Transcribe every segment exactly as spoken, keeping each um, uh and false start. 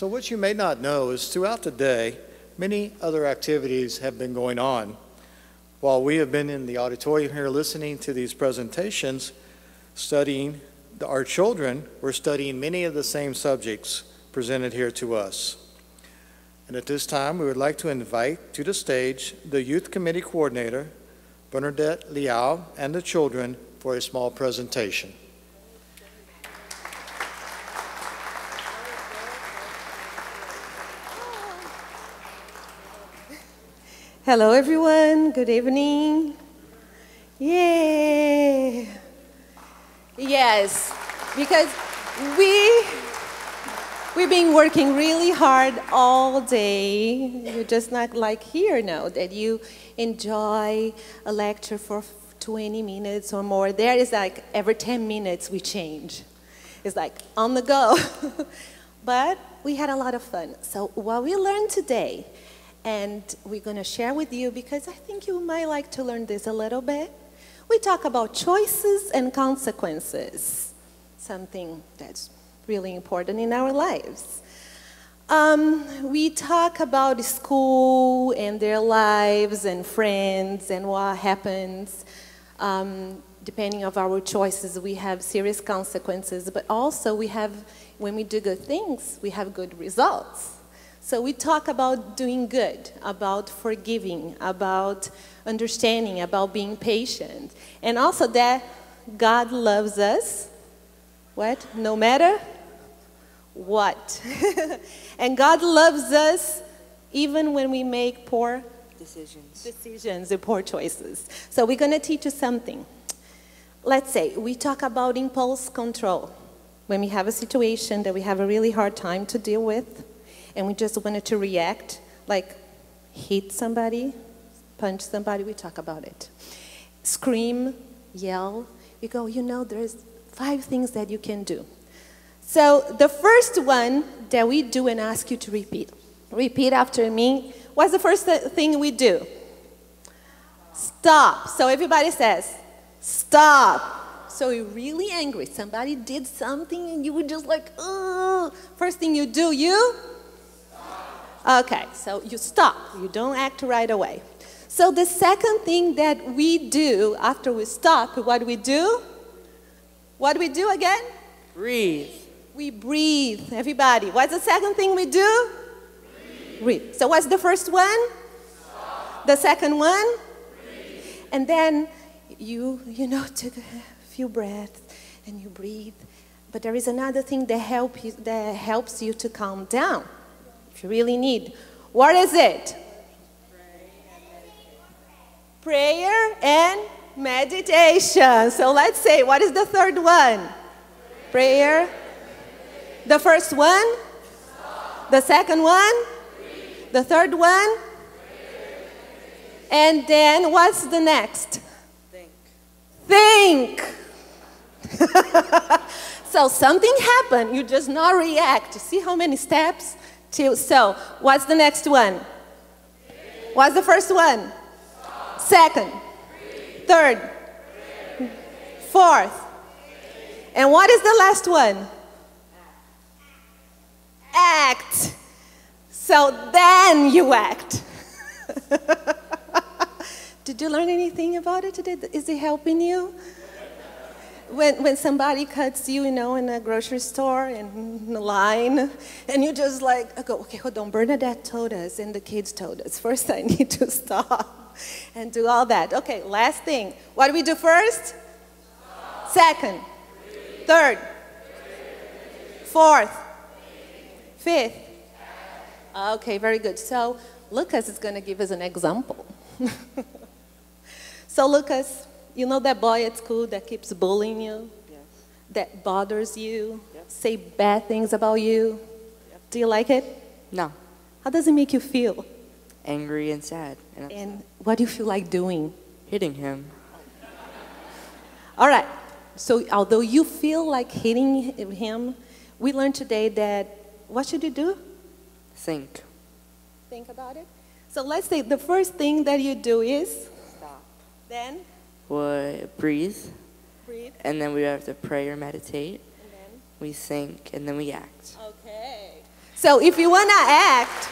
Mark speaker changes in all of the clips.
Speaker 1: So what you may not know is throughout the day, many other activities have been going on. While we have been in the auditorium here listening to these presentations, studying, our children were studying many of the same subjects presented here to us. And at this time, we would like to invite to the stage the Youth Committee Coordinator, Bernadette Liao, and the children for a small presentation.
Speaker 2: Hello, everyone. Good evening. Yay. Yes, because we, we've been working really hard all day. You're just not like here now, that you enjoy a lecture for twenty minutes or more. There is like every ten minutes we change. It's like on the go. But we had a lot of fun. So what we learned today, and we're going to share with you because I think you might like to learn this a little bit. We talk about choices and consequences, something that's really important in our lives. Um, we talk about school and their lives and friends and what happens. Um, depending on our choices, we have serious consequences, but also we have, when we do good things, we have good results. So we talk about doing good, about forgiving, about understanding, about being patient. And also that God loves us, what? No matter what. And God loves us even when we make poor decisions, decisions or poor choices. So we're going to teach you something. Let's say we talk about impulse control. When we have a situation that we have a really hard time to deal with, and we just wanted to react, like hit somebody, punch somebody, we talk about it. Scream, yell, we go, you know, there's five things that you can do. So the first one that we do and ask you to repeat, repeat after me, what's the first thing we do? Stop. So everybody says, stop. So you're really angry. Somebody did something and you were just like, oh. First thing you do, you? Okay, so you stop. You don't act right away. So the second thing that we do after we stop, what do we do? What do we do again?
Speaker 3: Breathe.
Speaker 2: We breathe. Everybody, what's the second thing we do? Breathe. Breathe. So what's the first one? Stop. The second one? Breathe. And then you, you know, take a few breaths and you breathe. But there is another thing that, help you, that helps you to calm down. If you really need. What is it? Prayer and meditation. So let's say, what is the third one? Prayer. The first one? The second one? The third one? And then what's the next? Think. Think. So something happened. You just not react. See how many steps? So, what's the next one? What's the first one? Second, third, fourth. And what is the last one? Act. So then you act. Did you learn anything about it today? Is it helping you? When, when somebody cuts you, you know, in a grocery store, in the line, and you just like, I go, okay, hold on, Bernadette told us, and the kids told us, first I need to stop and do all that. Okay, last thing. What do we do first? Stop. Second. Three. Third. Three. Fourth. Three. Fifth. Okay, very good. So Lucas is going to give us an example. So Lucas, you know that boy at school that keeps bullying you?
Speaker 3: Yes.
Speaker 2: That bothers you?
Speaker 3: Yep.
Speaker 2: Say bad things about you? Yep. Do you like it?
Speaker 3: No.
Speaker 2: How does it make you feel?
Speaker 3: Angry and sad. And,
Speaker 2: and what do you feel like doing?
Speaker 3: Hitting him.
Speaker 2: All right. So although you feel like hitting him, we learned today that what should you do?
Speaker 3: Think.
Speaker 2: Think about it. So let's say the first thing that you do is?
Speaker 3: Stop.
Speaker 2: Then?
Speaker 3: We breathe.
Speaker 2: Breathe.
Speaker 3: And then we have to pray or meditate.
Speaker 2: And then?
Speaker 3: We think and then we act.
Speaker 2: Okay. So if you want to act,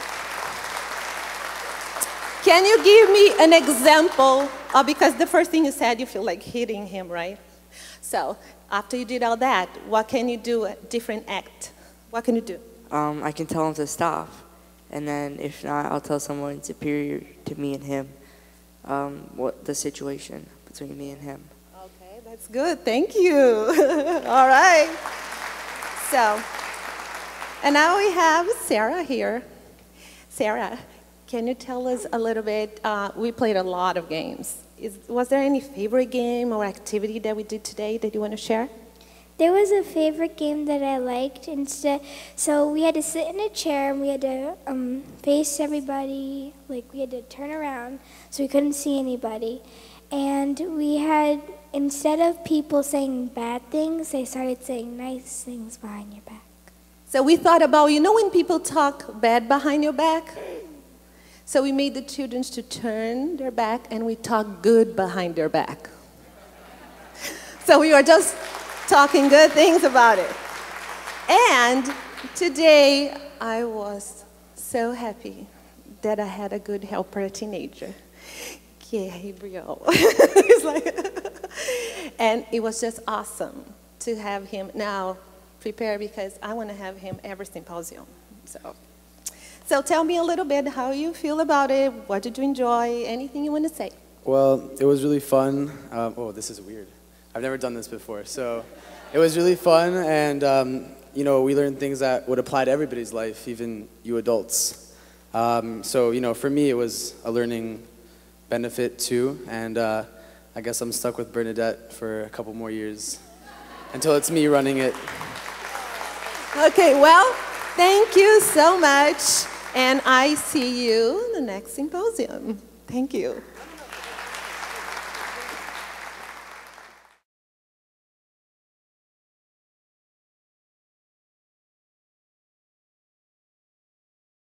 Speaker 2: can you give me an example? Uh, because the first thing you said, you feel like hitting him, right? So after you did all that, what can you do a different act? What can you do?
Speaker 3: Um, I can tell him to stop, and then if not, I'll tell someone superior to me and him um, what the situation between me and him.
Speaker 2: Okay, that's good. Thank you. All right. So, and now we have Sarah here. Sarah, can you tell us a little bit? Uh, we played a lot of games. Is, was there any favorite game or activity that we did today that you want to share?
Speaker 4: There was a favorite game that I liked. Instead, so we had to sit in a chair and we had to um, face everybody. Like we had to turn around so we couldn't see anybody. And we had, instead of people saying bad things, they started saying nice things behind your back.
Speaker 2: So we thought about, you know when people talk bad behind your back? So we made the children to turn their back and we talk good behind their back. So we were just talking good things about it. And today I was so happy that I had a good helper, a teenager. Gabriel. He's like, and it was just awesome to have him now prepare because I want to have him every symposium. So, so tell me a little bit how you feel about it. What did you enjoy? Anything you want to say?
Speaker 5: Well, it was really fun. Um, oh, this is weird. I've never done this before. So it was really fun, and um, you know, we learned things that would apply to everybody's life, even you adults. Um, so, you know, for me, it was a learning benefit too, and uh, I guess I'm stuck with Bernadette for a couple more years until it's me running it.
Speaker 2: Okay, well, thank you so much, and I see you in the next symposium. Thank you.